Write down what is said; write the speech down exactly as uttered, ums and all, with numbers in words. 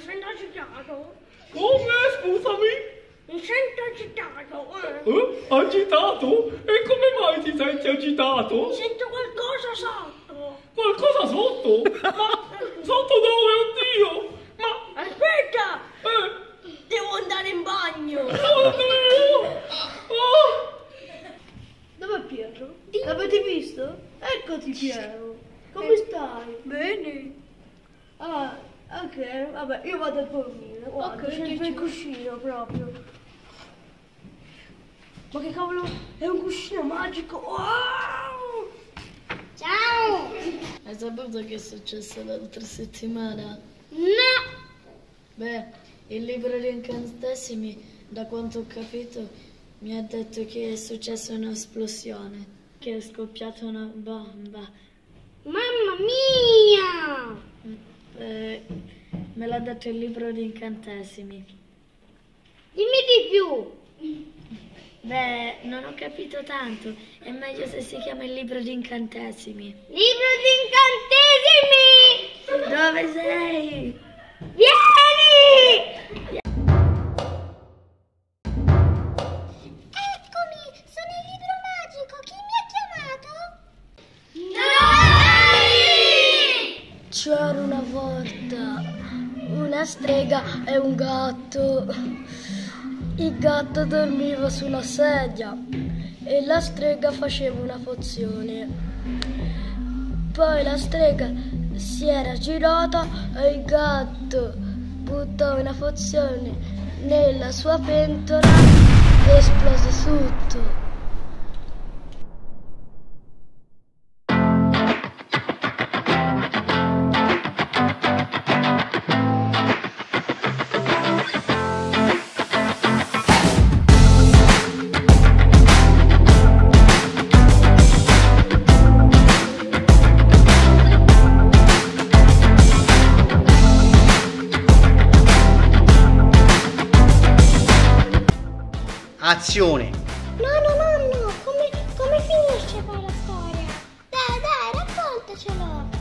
sento agitato. Come, scusami? Mi sento agitato. Eh? Eh? Agitato? E come mai ti senti agitato? Sento qualcosa sotto. Qualcosa sotto? Ma sotto dove, oddio? Ma... Aspetta! Eh? Devo andare in bagno. Oddio! Oh! Dov'è Pietro? L'avete visto? Eccoti Piero. Come stai? Bene. Ah, ok, vabbè, io vado a dormire. Guarda, Ok, c'è il dici- bel cuscino proprio. Ma che cavolo? È un cuscino magico! Wow! Ciao! Hai saputo che è successo l'altra settimana? No! Beh, il libro di incantesimi, da quanto ho capito, mi ha detto che è successa un'esplosione, che è scoppiata una bomba. Mamma mia! Eh, me l'ha detto il libro di incantesimi. Dimmi di più. Beh, non ho capito tanto, è meglio se si chiama il libro di incantesimi. Libro di incantesimi! Dove sei? Vieni! Eccomi, sono il libro magico. Chi mi ha chiamato? Noi! C'era una volta una strega e un gatto. Il gatto dormiva su una sedia e la strega faceva una pozione. Poi la strega si era girata e il gatto buttò una pozione nella sua pentola e esplose tutto. Azione! Nonno, nonno, come, come finisce poi la storia? Dai, dai, raccontacelo.